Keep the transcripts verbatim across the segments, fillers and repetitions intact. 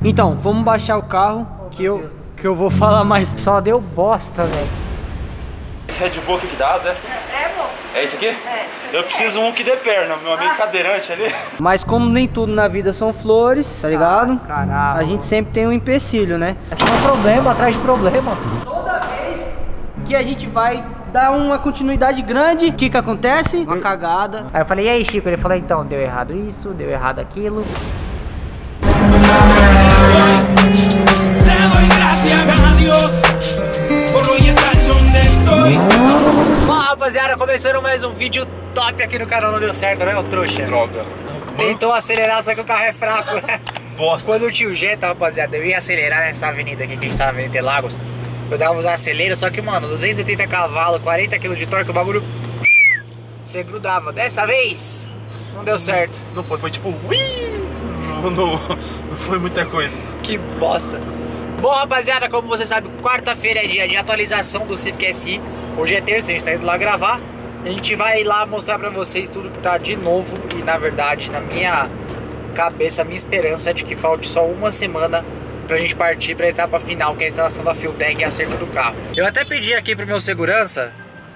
Então, vamos baixar o carro, oh, que, eu, que eu vou falar mais. Só deu bosta, velho. Esse Red Bull aqui que dá, Zé? É, moço. É esse aqui? É. Eu preciso um que dê perna, meu amigo ah. cadeirante ali. Mas como nem tudo na vida são flores, tá ligado? Ah, caramba. A gente sempre tem um empecilho, né? É só um problema atrás de problema. Toda vez que a gente vai dar uma continuidade grande, o que que acontece? Uma cagada. Aí eu falei, e aí, Chico? Ele falou, então, deu errado isso, deu errado aquilo. Fala, rapaziada, começando mais um vídeo top aqui no canal. Não deu certo, né, ô trouxa? Droga. Tentou acelerar, só que o carro é fraco, né? Bosta. Quando o tio Jetta, rapaziada, eu ia acelerar nessa avenida aqui que a gente tá na Avenida Interlagos, eu dava uns aceleros, só que, mano, duzentos e oitenta cavalos, quarenta quilos de torque, o bagulho você grudava. Dessa vez, não deu certo. Não foi, foi tipo, ui! Não, não, não foi muita coisa. Que bosta. Bom, rapaziada, como você sabe, quarta-feira é dia de atualização do Civic S I. Hoje é terça, a gente tá indo lá gravar. A gente vai lá mostrar pra vocês tudo que tá de novo. E, na verdade, na minha cabeça, a minha esperança é de que falte só uma semana pra gente partir pra etapa final, que é a instalação da Fuel Tag e acerto do carro. Eu até pedi aqui pro meu segurança.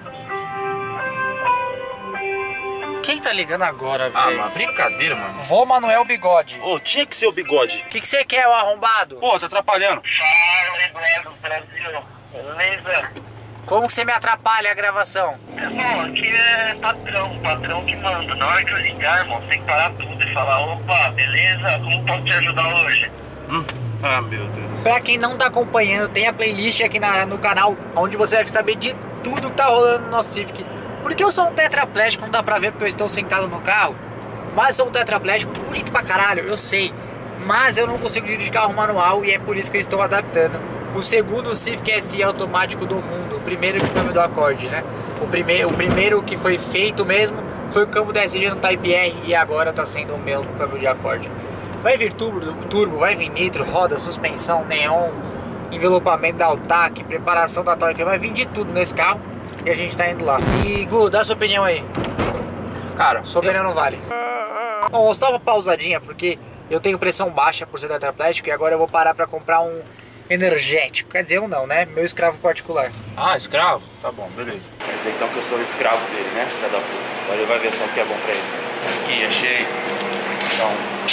Quem tá ligando agora, velho? Ah, mas brincadeira, mano. Vô Manuel Bigode. Ô, oh, tinha que ser o Bigode. O que você que quer, o arrombado? Pô, tá atrapalhando. Fala, Eduardo, Brasil. Beleza? Como que você me atrapalha a gravação? Irmão, aqui é patrão, patrão que manda. Na hora que eu ligar, irmão, você tem que parar tudo e falar, opa, beleza? Como posso te ajudar hoje? Hum. Ah, meu Deus. Pra quem não tá acompanhando, tem a playlist aqui na, no canal, onde você vai saber de tudo que tá rolando no nosso Civic. Porque eu sou um tetraplégico, não dá pra ver porque eu estou sentado no carro. Mas sou um tetraplégico bonito pra caralho, eu sei. Mas eu não consigo dirigir carro manual e é por isso que eu estou adaptando o segundo Civic S I automático do mundo. O primeiro que câmbio do acorde, né? O, prime o primeiro que foi feito mesmo foi o câmbio da S G no Type R e agora tá sendo o meu câmbio de acorde. Vai vir turbo, turbo, vai vir nitro, roda, suspensão, neon, envelopamento da Altac, preparação da torque, vai vir de tudo nesse carro e a gente tá indo lá. E Gu, dá sua opinião aí. Cara, soberano não vale. Bom, vou só uma pausadinha porque eu tenho pressão baixa por ser tetraplégico e agora eu vou parar pra comprar um energético. Quer dizer, eu não, né? Meu escravo particular. Ah, escravo? Tá bom, beleza. Quer dizer então que eu sou o escravo dele, né? Filha da puta. Agora ele vai ver só o que é bom pra ele. Aqui, achei. Então.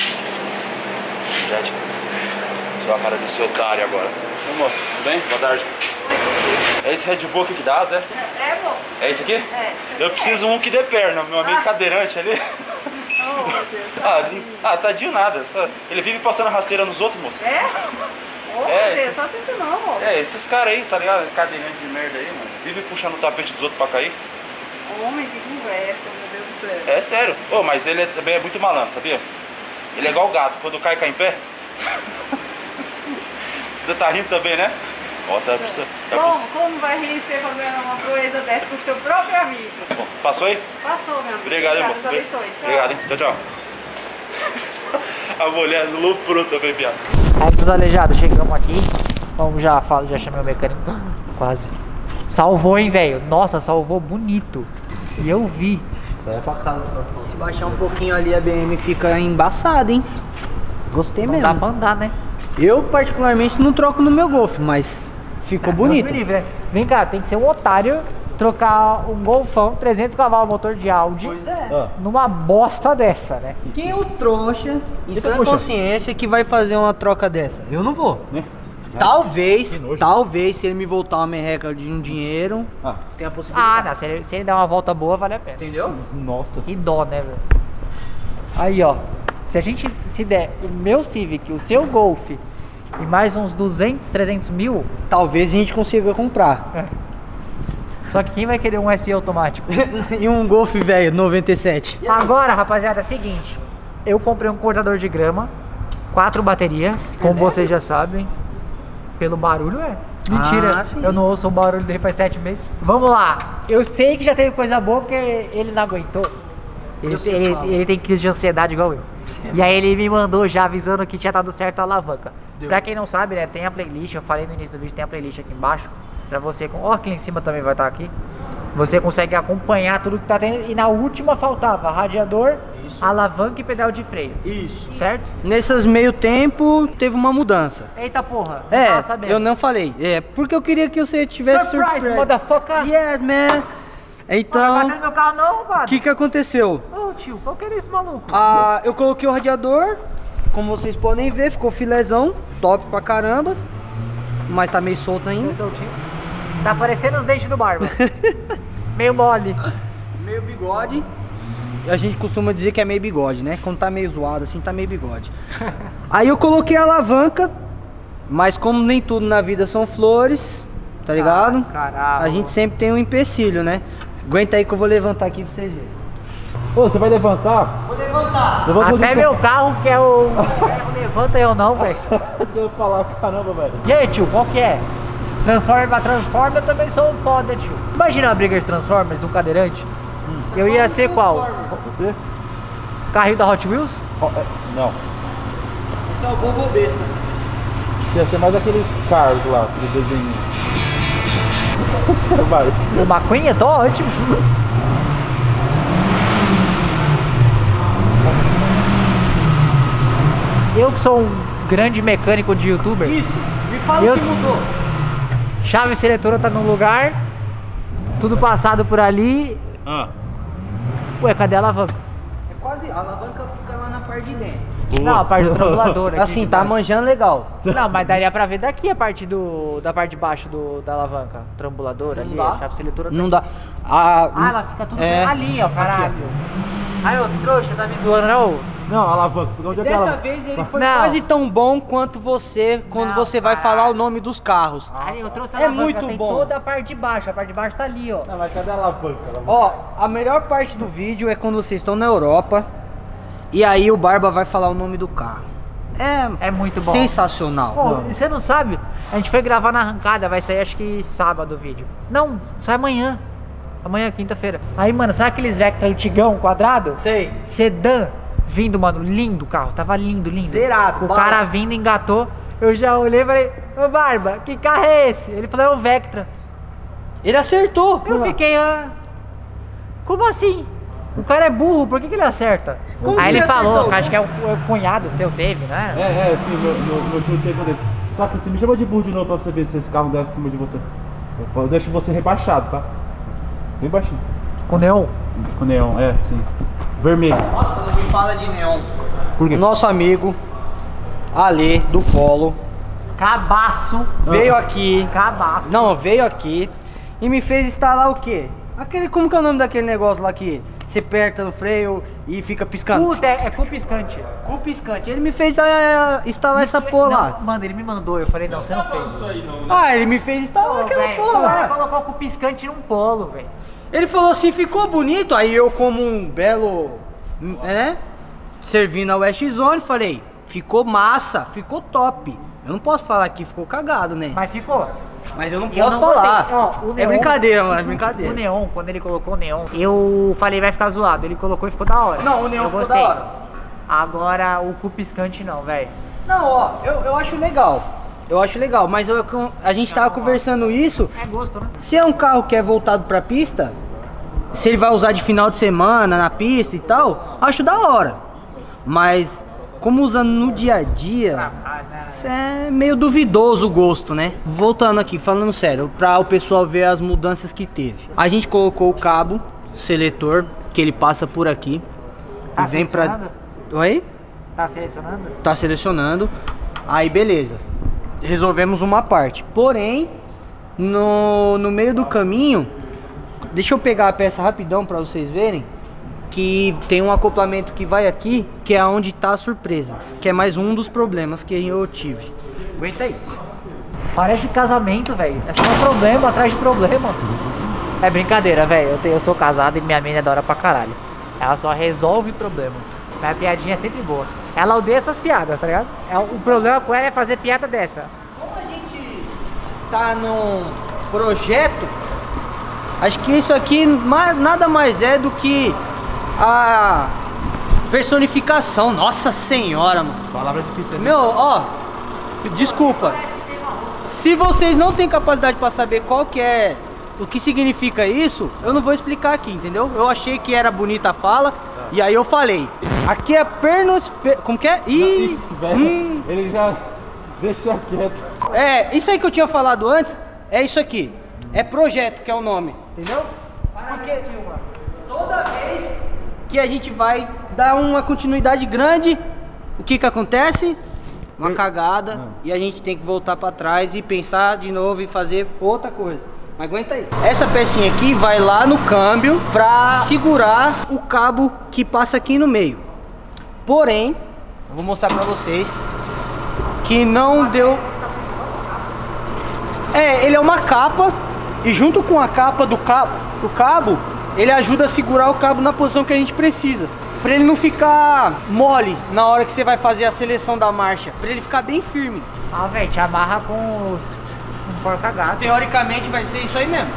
Já te... Sou a cara desse otário agora. Oi, moço, tudo bem? Boa tarde. É esse Red Bull aqui que dá, Zé? É, moço. É esse aqui? É. Eu preciso um que dê perna, meu amigo ah. cadeirante ali. Oh, meu Deus. ah, ah, tadinho nada. Só... Ele vive passando rasteira nos outros, moço. É? Oh, é, Deus, esse... só se não, moço. É, esses caras aí, tá ligado? Cadeirante de merda aí, mano. Vive puxando o tapete dos outros pra cair. Homem, que conversa, meu Deus do céu. É sério. Ô, oh, mas ele é, também é muito malandro, sabia? Ele é igual o gato, quando cai, cai em pé. Você tá rindo também, né? Nossa, é possível. É como, como vai rir você fazendo uma coisa dessa com o seu próprio amigo? Bom, passou aí? Passou, meu amigo. Obrigado, hein, moço. Obrigado, hein? Tchau, tchau. A mulher luprou também, viado. Aí, pros aleijados, chegamos aqui. Vamos, já falo, já chamei o mecânico. Quase. Salvou, hein, velho? Nossa, salvou bonito. E eu vi. É pra casa, só. Se baixar um pouquinho ali, a B M fica embaçada, hein? Gostei não mesmo. Dá pra andar, né? Eu, particularmente, não troco no meu Golf, mas ficou é, bonito. Livre, né? Vem cá, tem que ser um otário trocar um Golfão, trezentos cavalos, motor de Audi, pois é. numa bosta dessa, né? Quem é o trouxa, em sã consciência, que vai fazer uma troca dessa? Eu não vou. Né? Talvez, talvez, se ele me voltar uma merreca de um dinheiro, ah. tem a possibilidade. Ah, não, se ele, se ele der uma volta boa, vale a pena. Entendeu? Nossa. Que dó, né, velho? Aí, ó. Se a gente se der o meu Civic, o seu Golf e mais uns duzentos, trezentos mil, talvez a gente consiga comprar. É. Só que quem vai querer um S I automático? E um Golf velho, noventa e sete. Agora, rapaziada, é o seguinte. Eu comprei um cortador de grama, quatro baterias, como é vocês já sabem. Pelo barulho, é. Mentira, ah, eu não ouço o barulho dele faz sete meses. Vamos lá. Eu sei que já teve coisa boa porque ele não aguentou. Ele, ele, ele tem crise de ansiedade igual eu. Sim. E aí ele me mandou já avisando que tinha dado certo a alavanca. Deu. Pra quem não sabe, né, tem a playlist, eu falei no início do vídeo, tem a playlist aqui embaixo. Pra você, ó, aqui em cima também vai estar aqui. Você consegue acompanhar tudo que tá tendo. E na última faltava radiador, isso, alavanca e pedal de freio. Isso. Certo? Nesses meio tempo, teve uma mudança. Eita porra. É, eu não falei. É, porque eu queria que você tivesse surprise, surpresa. motherfucker. Yes, man. Então, não vai bater no meu carro não, mano. O que que aconteceu? Ô, tio, qual que era esse maluco? Ah, eu coloquei o radiador. Como vocês podem ver, ficou filézão. Top pra caramba. Mas tá meio solto ainda. Meio soltinho. Tá parecendo os dentes do Barba. Meio mole. Meio bigode. A gente costuma dizer que é meio bigode, né? Quando tá meio zoado assim, tá meio bigode. Aí eu coloquei a alavanca. Mas como nem tudo na vida são flores, tá ligado? Ah, caralho. A gente sempre tem um empecilho, né? Aguenta aí que eu vou levantar aqui pra vocês verem. Ô, você vai levantar? Vou levantar. Levanta Até de... meu carro, que é o... Levanta eu não, velho. Isso que eu ia falar, caramba, velho. E aí, tio, qual que é? Transformer pra Transformer, eu também sou foda, tio. Imagina uma briga de Transformers, um cadeirante. Hum. Eu ia ser qual? Você? Carrinho da Hot Wheels? Oh, é, não. Esse é o Bobo Besta. Você ia ser mais aqueles cars lá, aquele desenho. Vai. O Maquinha? Tô ótimo. Eu que sou um grande mecânico de youtuber. Isso, me fala eu... o que mudou. Chave seletora tá no lugar. Tudo passado por ali. Ah. Ué, cadê a alavanca? É quase, a alavanca fica lá na parte de dentro. Boa. Não, a parte do trambulador aqui. Assim, tá manjando legal. Não, mas daria pra ver daqui a parte do, da parte de baixo do, da alavanca. Trambulador ali, dá. A chave seletora. Não dá. A, ah, ela fica tudo é, ali, ó, caralho. Aí, ô, trouxa, tá me zoando, não? Não, a alavanca. Onde é que Dessa ela... vez ele foi não. quase tão bom quanto você quando não, você vai cara. falar o nome dos carros. Aí, eu trouxe a É alavanca, muito tem bom. toda a parte de baixo, a parte de baixo tá ali, ó. Não, mas cadê a alavanca? Ó, a melhor parte do vídeo é quando vocês estão na Europa e aí o Barba vai falar o nome do carro. É, é muito bom. Sensacional. Pô, você não sabe? A gente foi gravar na arrancada, vai sair acho que sábado o vídeo. Não, sai amanhã. Amanhã, quinta-feira. Aí, mano, sabe aqueles Vectra antigão, quadrado? Sei. Sedã. Vindo, mano, lindo o carro. Tava lindo, lindo. Zerado. O bala. cara vindo, engatou. Eu já olhei e falei, ô Barba, que carro é esse? Ele falou, é um Vectra. Ele acertou. Eu fiquei, ah... Como assim? O cara é burro, por que, que ele acerta? Como Aí ele você falou, acertou? que acho que é o, o cunhado seu teve, né? É, é, sim, meu, meu, meu tio teve um desse. Só que você me chamou de burro de novo pra você ver se esse carro desce acima de você. Eu, falo, eu deixo você rebaixado, tá? Bem baixinho. Com neon? Com neon, é, sim. Vermelho. Nossa, não me fala de neon. Por quê? Nosso amigo Ale do Polo Cabaço. veio aqui. Cabaço. Não, veio aqui e me fez instalar o quê? Aquele, como que é o nome daquele negócio lá que você aperta no freio e fica piscando? Puta, é, é com piscante. Com piscante. Ele me fez a, instalar Isso essa é- porra não, lá. Mano, ele me mandou, eu falei, não, você não fez. Ah, ele me fez instalar Pô, aquela velho, porra o cara lá. colocou com piscante num polo, velho. Ele falou assim, ficou bonito. Aí eu, como um belo, né, servindo a West Zone, falei, ficou massa, ficou top. Eu não posso falar que ficou cagado, né? Mas ficou. Mas eu não Eu posso não falar. gostei. Ó, o É neon- brincadeira, mano, é O brincadeira. neon, quando ele colocou o neon, eu falei, vai ficar zoado. Ele colocou e ficou da hora. Não, o neon Eu ficou gostei. da hora. Agora, o com piscante não, velho. Não, ó, eu, eu acho legal. Eu acho legal, mas eu- a gente tava conversando isso. É gosto, né? Se é um carro que é voltado pra pista, se ele vai usar de final de semana na pista e tal, acho da hora. Mas como usando no dia a dia, isso é meio duvidoso o gosto, né? Voltando aqui, falando sério, pra o pessoal ver as mudanças que teve. A gente colocou o cabo seletor, que ele passa por aqui. Tá E vem pra... selecionando? Oi? Tá selecionando? Tá selecionando. Aí beleza. Resolvemos uma parte. Porém, no, no meio do caminho, deixa eu pegar a peça rapidão pra vocês verem. Que tem um acoplamento que vai aqui, que é onde tá a surpresa. Que é mais um dos problemas que eu tive. Aguenta aí. Parece casamento, velho. É só um problema atrás de problema. É brincadeira, velho. Eu, te- eu sou casado e minha mina é da hora pra caralho. Ela só resolve problemas. A piadinha é sempre boa. Ela odeia essas piadas, tá ligado? É, o problema com ela é fazer piada dessa. Como a gente tá num projeto, acho que isso aqui mais, nada mais é do que a personificação. Nossa senhora, mano. Palavra difícil. Meu, ó, desculpas. Se vocês não têm capacidade para saber qual que é, o que significa isso, eu não vou explicar aqui, entendeu? Eu achei que era bonita a fala, ah. e aí eu falei. Aqui é pernos... Per, como que é? Ih, isso, velho. Hum. Ele já deixou quieto. É, isso aí que eu tinha falado antes, é isso aqui. É projeto que é o nome, entendeu? Porque toda vez que a gente vai dar uma continuidade grande, o que que acontece? Uma cagada, não. E a gente tem que voltar pra trás e pensar de novo e fazer outra coisa. Mas aguenta aí. Essa pecinha aqui vai lá no câmbio pra segurar o cabo que passa aqui no meio. Porém, eu vou mostrar pra vocês que não deu... É, ele é uma capa e junto com a capa do cabo, do cabo, ele ajuda a segurar o cabo na posição que a gente precisa. Pra ele não ficar mole na hora que você vai fazer a seleção da marcha. Pra ele ficar bem firme. Ah, velho, te amarra com os... um porca-gato. Teoricamente vai ser isso aí mesmo.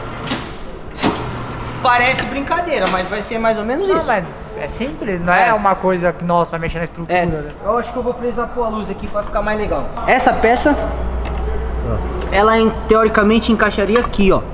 Parece brincadeira, mas vai ser mais ou menos não, isso. Mas é simples, não é, é uma coisa que nossa vai mexer na estrutura. É. Né? Eu acho que eu vou precisar pôr a luz aqui pra ficar mais legal. Essa peça, ela teoricamente encaixaria aqui, ó.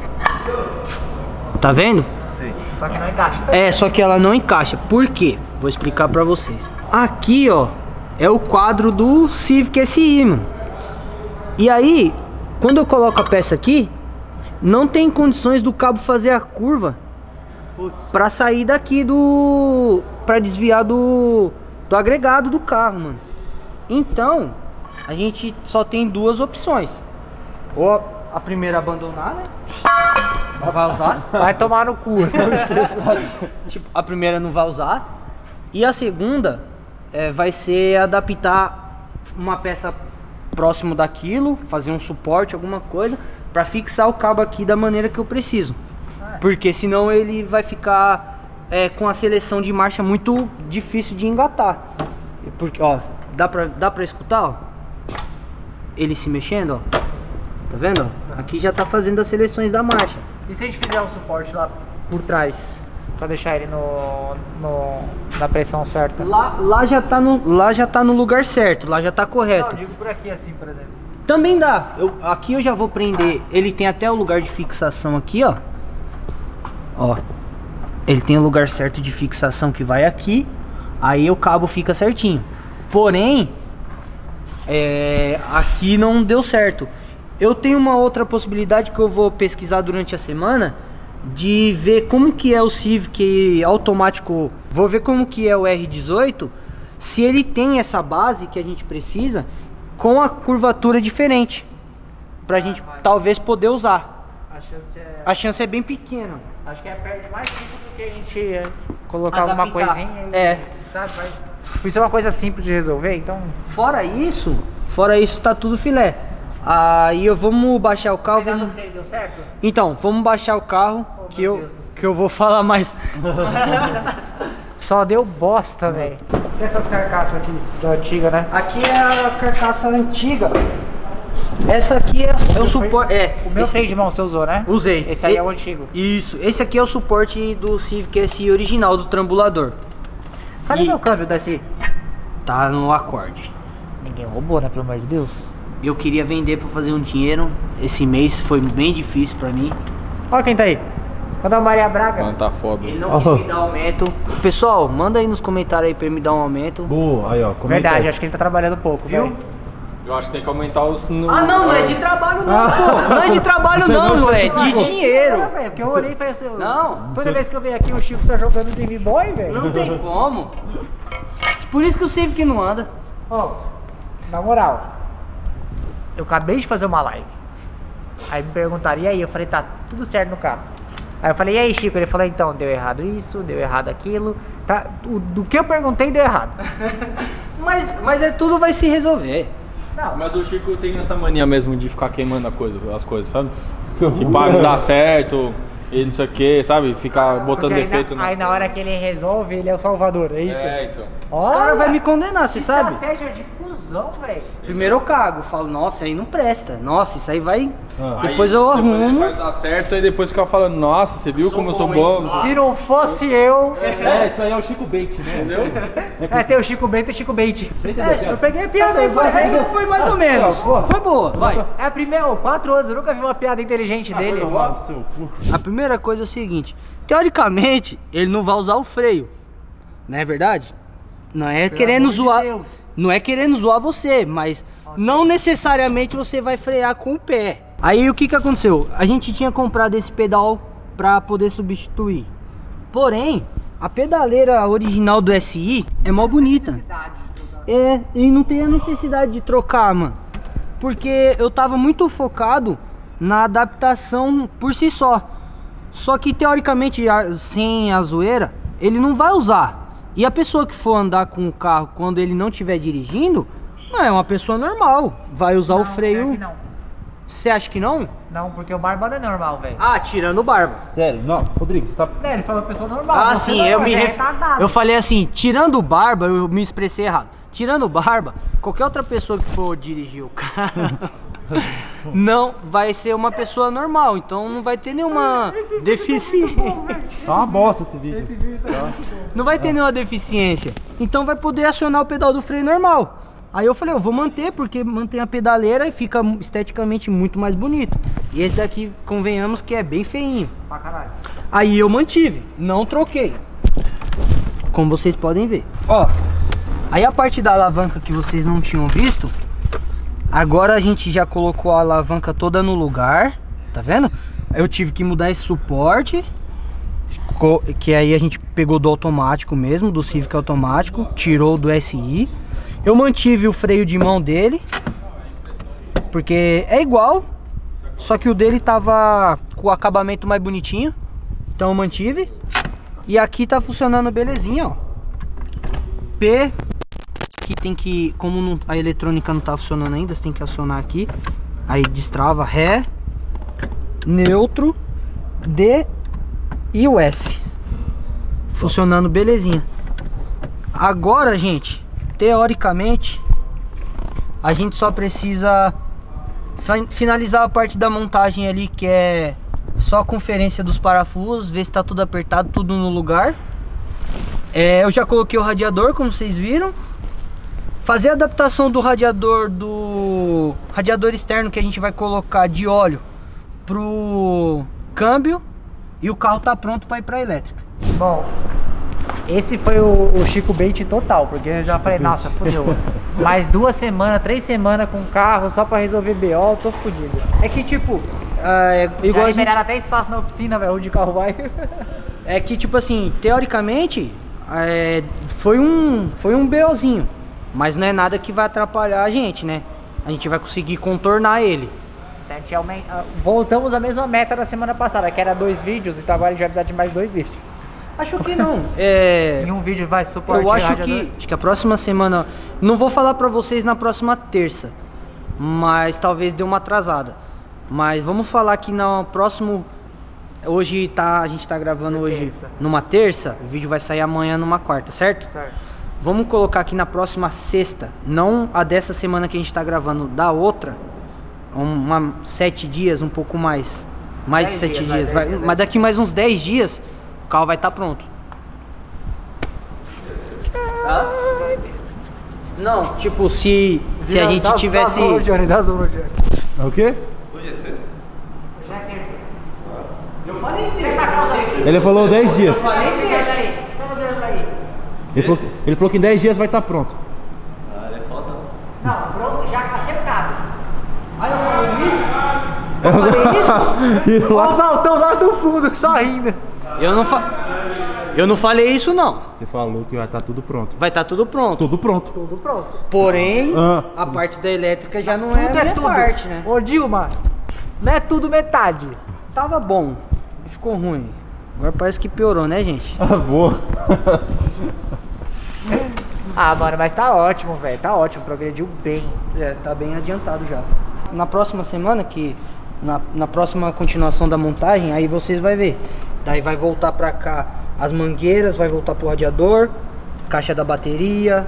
Tá vendo? Sim. Só que não encaixa. É, só que ela não encaixa. Por quê? Vou explicar pra vocês. Aqui, ó, é o quadro do Civic S I, mano. E aí, quando eu coloco a peça aqui, não tem condições do cabo fazer a curva para sair daqui do... para desviar do, do agregado do carro, mano. Então, a gente só tem duas opções. Ou a primeira abandonar, né? Não vai usar. Vai tomar no cu, não esqueça. Tipo, a primeira não vai usar. E a segunda é, vai ser adaptar uma peça próximo daquilo, fazer um suporte, alguma coisa, para fixar o cabo aqui da maneira que eu preciso. Porque senão ele vai ficar é, com a seleção de marcha muito difícil de engatar. Porque, ó, dá pra, dá pra escutar, ó? Ele se mexendo, ó. Tá vendo? Ó? Aqui já tá fazendo as seleções da marcha. E se a gente fizer um suporte lá por trás? Pra deixar ele no, no, na pressão certa. Lá, lá, já tá no, lá já tá no lugar certo, lá já tá correto. Não, digo por aqui assim, por exemplo. Também dá. Eu, aqui eu já vou prender. Ele tem até o lugar de fixação aqui, ó. Ó. Ele tem o lugar certo de fixação que vai aqui. Aí o cabo fica certinho. Porém, é, aqui não deu certo. Eu tenho uma outra possibilidade que eu vou pesquisar durante a semana, de ver como que é o Civic automático. Vou ver como que é o R dezoito, se ele tem essa base que a gente precisa com a curvatura diferente, pra ah, gente vai. talvez poder usar. A chance é, a chance é bem pequena. Acho que é perde mais tempo do que a gente colocar Adaptar. alguma coisinha. É. Sabe, mas isso é uma coisa simples de resolver, então. Fora isso, fora isso tá tudo filé. Aí eu vamos baixar o carro. Vamos... Vamos... freio deu certo? Então, vamos baixar o carro, oh, que eu que eu vou falar mais. Só deu bosta, velho. E essas carcaças aqui da antiga, né? Aqui é a carcaça antiga. Essa aqui é, é o suporte. É, o meu esse... freio de mão você usou, né? Usei. Esse aí e... é o antigo. Isso. Esse aqui é o suporte do Civic S I original, do trambulador. Cadê e... meu câmbio desse? Tá no acorde. Ninguém roubou, né? Pelo amor de Deus. Eu queria vender pra fazer um dinheiro. Esse mês foi bem difícil pra mim. Olha quem tá aí. Manda a Maria Braga. Mano, tá foda. Ele não oh. quis me dar aumento. Pessoal, manda aí nos comentários aí pra ele me dar um aumento. Boa, aí ó. Verdade, aí. Acho que ele tá trabalhando um pouco, viu? Véio. Eu acho que tem que aumentar os... No... Ah não, não é de trabalho não, pô. Não é de trabalho não, não é de dinheiro. É, véio, porque eu olhei e falei assim, não. Toda vez que eu venho aqui o Chico tá jogando Game Boy, velho. Não tem como. Por isso que o Civic não anda. Ó, oh, na moral, eu acabei de fazer uma live. Aí me perguntaram, e aí? Eu falei, tá tudo certo no carro. Aí eu falei, e aí, Chico? Ele falou, então, deu errado isso, deu errado aquilo. Tá, o, do que eu perguntei, deu errado. mas mas é, tudo vai se resolver. Não. Mas o Chico tem essa mania mesmo de ficar queimando a coisa, as coisas, sabe? Que para não dar certo. e não sei o que, sabe? Ficar botando Porque defeito aí, na, na... aí na hora que ele resolve, ele é o salvador, é isso? É, então. Os caras vão me condenar, você sabe? Estratégia de cuzão, velho. Primeiro eu cago, falo, nossa, aí não presta. Nossa, isso aí vai. Ah. Depois Aí, eu depois ele arrumo. faz dar certo e depois fica falando, nossa, você viu Sou como eu sou bom, bom? Se não fosse eu... É, isso aí é o Chico Bait, né? Entendeu? É, tem o Chico Bento e o Chico Bait. É, eu peguei a piada Essa aí, aí foi, foi, essa foi mais ou menos. Foi boa, vai. É a primeira, oh, quatro anos, eu nunca vi uma piada inteligente dele. A primeira coisa é o seguinte, teoricamente, ele não vai usar o freio. Não é verdade? Não é querendo zoar. Não é querendo zoar você, mas não necessariamente você vai frear com o pé. Aí o que que aconteceu? A gente tinha comprado esse pedal para poder substituir. Porém, a pedaleira original do S I é mó bonita. É, e não tem a necessidade de trocar, mano. Porque eu tava muito focado na adaptação por si só. Só que teoricamente, a- sem a zoeira, ele não vai usar. E a pessoa que for andar com o carro quando ele não estiver dirigindo, não é uma pessoa normal. Vai usar o freio. Não, Você acha que não? não, porque o barba não é normal, velho. Ah, tirando o barba. Sério, não, Rodrigo, você tá... É, ele falou pessoa normal. Ah, você sim, não, eu você me é ref... retardado. Eu falei assim, tirando o barba, eu me expressei errado. Tirando o barba, qualquer outra pessoa que for dirigir o carro não vai ser uma pessoa normal, então não vai ter nenhuma deficiência. Tá uma bosta esse vídeo. Não vai ter nenhuma deficiência. Então vai poder acionar o pedal do freio normal. Aí eu falei, eu vou manter, porque mantém a pedaleira e fica esteticamente muito mais bonito. E esse daqui, convenhamos que é bem feinho. Pra caralho. Aí eu mantive, não troquei. Como vocês podem ver. Ó, aí a parte da alavanca que vocês não tinham visto, agora a gente já colocou a alavanca toda no lugar, tá vendo? Eu tive que mudar esse suporte, co- que aí a gente pegou do automático mesmo, do Civic automático, tirou do S I. Eu mantive o freio de mão dele, porque é igual, só que o dele tava com o acabamento mais bonitinho, então eu mantive. E aqui tá funcionando belezinha, ó. P, que tem que, como não- a eletrônica não tá funcionando ainda, você tem que acionar aqui. Aí destrava Ré, neutro, D e o S. Funcionando belezinha. Agora, gente, teoricamente, a gente só precisa fi- finalizar a parte da montagem ali, que é só a conferência dos parafusos, ver se tá tudo apertado, tudo no lugar. É, eu já coloquei o radiador, como vocês viram. Fazer a adaptação do radiador do radiador externo que a gente vai colocar de óleo pro câmbio, e o carro tá pronto para ir para elétrica. Bom, esse foi o, o Chico Bait total, porque eu já falei, nossa, fodeu. Mais duas semanas, três semanas com o carro só pra resolver B O, eu tô fodido. É que tipo, é, igual Já a gente, liberaram até espaço na oficina, velho, onde o carro vai. é que tipo assim, teoricamente, é, foi um foi um BOzinho, mas não é nada que vai atrapalhar a gente, né? A gente vai conseguir contornar ele. A gente aumen- ah, Voltamos à mesma meta da semana passada, que era dois vídeos, então agora a gente vai precisar de mais dois vídeos. Acho que não. É, Em um vídeo vai suporte eu acho radiador. que, acho que a próxima semana, não vou falar pra vocês na próxima terça, mas talvez dê uma atrasada. Mas vamos falar que no próximo, hoje tá, a gente tá gravando hoje Terça. numa terça, o vídeo vai sair amanhã numa quarta, certo? Certo. Vamos colocar aqui na próxima sexta, não a dessa semana que a gente tá gravando, da outra, uma, sete dias, um pouco mais, mais de Dez sete dias, vai, dias, dez vai- dias, mas daqui mais uns dez dias, o carro vai estar pronto. Tá? Não, tipo, se, se a gente tivesse... Dá zoom no Johnny, dá zoom no Johnny. É o quê? Já é terça. Eu falei terça, Ele falou dez dias. eu falei terça. Só no dedo aí. Ele falou, que- ele falou que em dez dias vai estar pronto. Não, pronto, já acertado. Ah, eu falei isso? Eu falei isso? E Olha lá- o Daltão lá do fundo, só rindo. Eu não, fa... eu não falei isso não. Você falou que vai estar tudo pronto. Vai estar tudo pronto. Tudo pronto. Tudo pronto. Porém, Ah. a parte da elétrica já não Tudo é a é minha tudo. parte, né? Ô Dilma, não é tudo metade. Tava bom, ficou ruim. Agora parece que piorou, né, gente? Ah, boa. Ah, mano, mas tá ótimo, velho. Tá ótimo, progrediu bem. É, tá bem adiantado já. Na próxima semana, que na, na próxima continuação da montagem, aí vocês vão ver. Daí vai voltar pra cá as mangueiras, vai voltar pro radiador, caixa da bateria,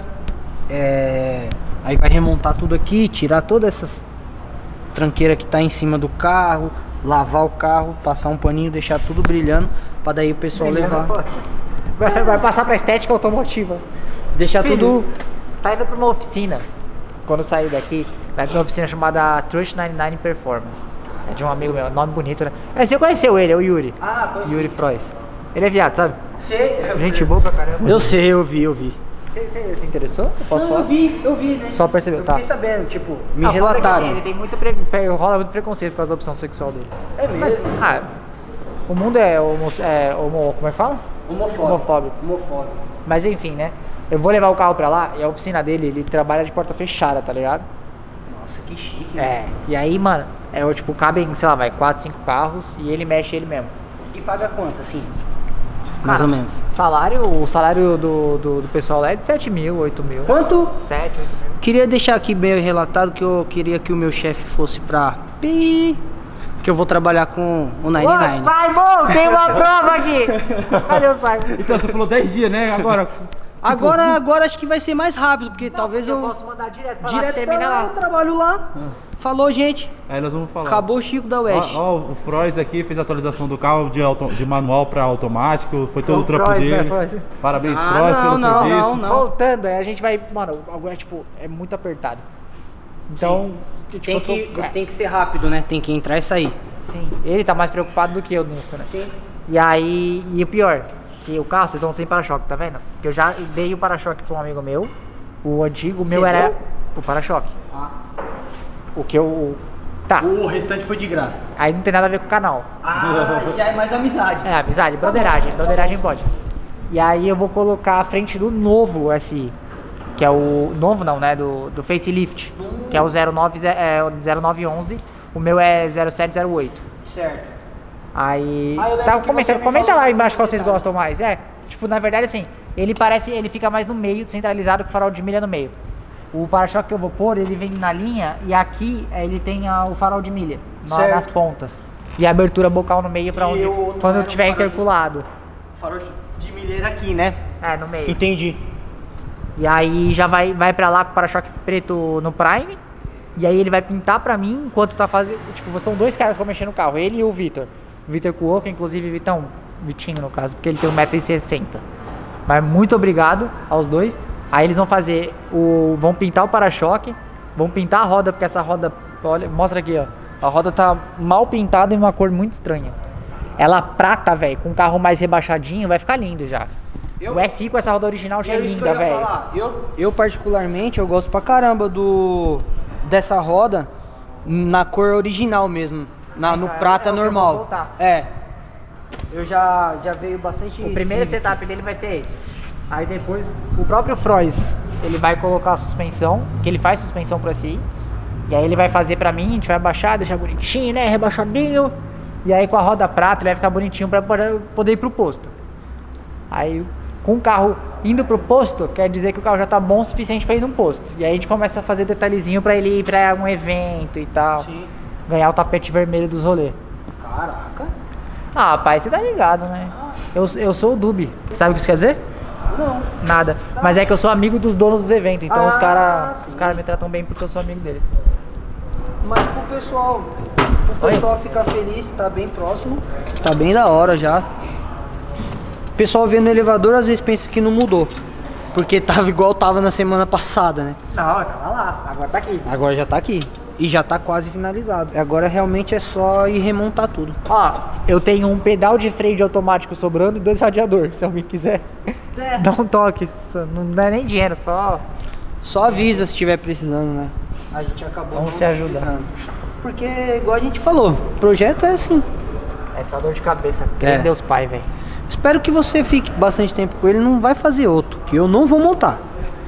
é, aí vai remontar tudo aqui, tirar todas essas tranqueiras que tá em cima do carro, lavar o carro, passar um paninho, deixar tudo brilhando, pra daí o pessoal levar. Vai, vai passar pra estética automotiva. Deixar Filho, tudo... Tá indo pra uma oficina. Quando sair daqui, vai pra uma oficina chamada Trush noventa e nove Performance. É de um amigo meu, nome bonito, né? Mas você conheceu ele, é o Yuri. Ah, conheci. Yuri Frois. Ele é viado, sabe? Sei. Gente boa pra caramba. Eu sei, eu vi, eu vi. Você, você se interessou? Eu posso Não, falar? eu vi, eu vi, né? Só percebeu, eu tá. fiquei sabendo, tipo, me Ah, foda que, relataram. assim, ele tem muito pre... pre- rola muito preconceito por causa da opção sexual dele. É mesmo? Mas, ah, o mundo é, homo, é homo, como é que fala? Homofóbico. Homofóbico. Homofóbico. Mas enfim, né? Eu vou levar o carro pra lá e a oficina dele, ele trabalha de porta fechada, tá ligado? Nossa, que chique. É. E aí, mano, é o tipo, cabem, sei lá, vai, quatro, cinco carros e ele mexe ele mesmo. E paga quanto, assim? Mais Cara, ou menos. Salário, o salário do, do, do pessoal lá é de sete mil, oito mil. Quanto? sete, oito mil. Queria deixar aqui bem relatado que eu queria que o meu chefe fosse pra Pi, que eu vou trabalhar com o noventa e nove. Ô, Simon, tem uma prova aqui! Cadê o Simon? Então você falou dez dias, né? Agora. Agora, agora acho que vai ser mais rápido, porque talvez eu... posso mandar direto pra lá, Direto você termina pra lá, lá. eu trabalho lá. Falou, gente. Aí nós vamos falar. Acabou o Chico da Oeste. Ó, ó, o Frois aqui fez a atualização do carro de, auto, de manual para automático, foi todo É o o trampo Frois, né, dele. Frois? Parabéns, Ah, Frois, não, pelo não, serviço. não, não. Voltando, aí a gente vai, mano, agora tipo, é muito apertado. Então, tipo, Tem eu tô- que, é, tem que ser rápido, né? Tem que entrar e sair. sim, ele tá mais preocupado do que eu nisso, né? Sim. E aí, e o pior, que o carro, vocês vão sem para-choque, tá vendo? Que eu já dei o para-choque pra um amigo meu, o antigo, o meu Você era deu? o para-choque. Ah. O que eu... Tá, O restante foi de graça. aí não tem nada a ver com o canal. Ah, já é mais amizade. É, amizade, broderagem, broderagem pode. E aí eu vou colocar a frente do novo S I, que é o... Novo não, né? Do, do facelift, que é o zero nove, é, o zero nove onze, o meu é zero sete zero oito. Certo. Aí, Ah, eu lembro tá, que comenta, você me comenta falou lá nos embaixo qual vocês comentários. gostam mais. É, tipo, na verdade assim, ele parece, ele fica mais no meio, centralizado, com o farol de milha no meio. O para-choque que eu vou pôr, ele vem na linha e aqui eh, ele tem a- o farol de milha na- Certo. nas pontas. E a abertura bocal no meio pra E onde, o outro quando era o tiver farol de- interculado. Farol de milheira aqui, né? É, no meio. Entendi. E aí já vai, vai pra lá com o para-choque preto no Prime. E aí ele vai pintar pra mim enquanto tá fazendo. Tipo, são dois caras que vão mexer no carro, ele e o Vitor. O Vitor Cuoca, inclusive, Vitão, Vitinho no caso, porque ele tem um metro e sessenta. Mas muito obrigado aos dois. Aí eles vão fazer o. Vão pintar o para-choque, vão pintar a roda, porque essa roda. Olha, mostra aqui, ó. A roda tá mal pintada em uma cor muito estranha. Ela prata, velho, com um carro mais rebaixadinho, vai ficar lindo já. Eu- O S I com essa roda original já é É isso que linda, eu ia velho. falar. Eu, eu particularmente, eu gosto pra caramba do dessa roda na cor original mesmo, na, no Cara, prata é o que eu vou normal. voltar. É. Eu já já veio bastante. O primeiro sim. setup dele vai ser esse. Aí depois o próprio Frois, ele vai colocar a suspensão, que ele faz suspensão pro S I. E aí ele vai fazer pra mim, a gente vai abaixar, deixar bonitinho, né, rebaixadinho. E aí com a roda prata ele vai ficar bonitinho pra poder poder ir pro posto. Aí com o carro indo pro posto, quer dizer que o carro já tá bom o suficiente pra ir num posto. E aí a gente começa a fazer detalhezinho pra ele ir pra um evento e tal. Sim. Ganhar o tapete vermelho dos rolês. Caraca. Ah, rapaz, você tá ligado, né? Eu, eu sou o Dubi. Sabe o que isso quer dizer? Não. Nada. Mas é que eu sou amigo dos donos dos eventos, então Ah, os caras sim. os cara me tratam bem porque eu sou amigo deles. Mas pro pessoal, pro Oi? pessoal ficar feliz, tá bem próximo. Tá bem da hora já. O pessoal vendo no elevador às vezes pensa que não mudou. Porque tava igual tava na semana passada, né? Não, tava lá, agora tá aqui. Agora já tá aqui. E já tá quase finalizado. Agora realmente é só ir remontar tudo. Ó, eu tenho um pedal de freio de automático sobrando e dois radiadores, se alguém quiser. É. Dá um toque, só- não é nem dinheiro, só... Só avisa se tiver precisando, né? A gente acabou Vamos não se ajudar. precisando. Porque, igual a gente falou, o projeto é assim. É só dor de cabeça, É. é. Deus Pai, velho. Espero que você fique bastante tempo com ele, não vai fazer outro, que eu não vou montar.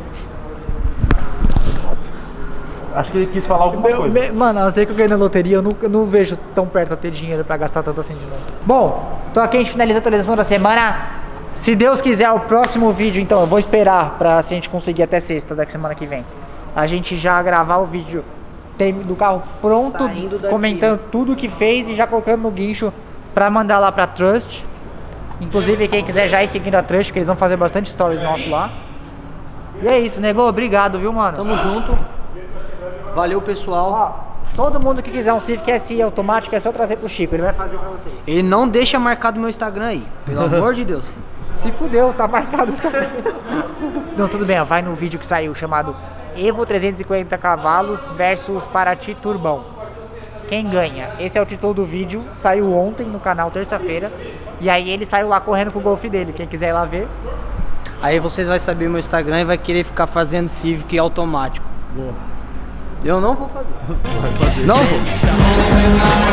Acho que ele quis falar alguma Meu- coisa. me- Mano, a não ser que eu ganhei na loteria, eu não, eu não vejo tão perto a ter dinheiro pra gastar tanto assim de novo. Bom, então aqui a gente finaliza a atualização da semana. Se Deus quiser, o próximo vídeo, então, eu vou esperar pra se a gente conseguir até sexta da semana que vem. A gente já gravar o vídeo tem, do carro pronto, Saindo daqui, comentando né? tudo que fez e já colocando no guincho pra mandar lá pra Trust. Inclusive quem quiser já ir seguindo a Trust, que eles vão fazer bastante stories nossos lá. E é isso, Nego, obrigado, viu, mano? Tamo junto. Valeu, pessoal. Ó, todo mundo que quiser um Civic S I automático é só trazer pro Chico, ele vai fazer pra vocês. Ele não deixa marcado meu Instagram aí, pelo amor de Deus. Se fudeu, tá marcado o Instagram. Não, tudo bem, ó, vai no vídeo que saiu chamado Evo trezentos e cinquenta cavalos versus Paraty Turbão. Quem ganha? Esse é o título do vídeo, saiu ontem no canal, terça-feira. E aí ele saiu lá correndo com o Golf dele, quem quiser ir lá ver. Aí vocês vão saber meu Instagram e vai querer ficar fazendo Civic automático. Boa. Eu não vou fazer. Não vou.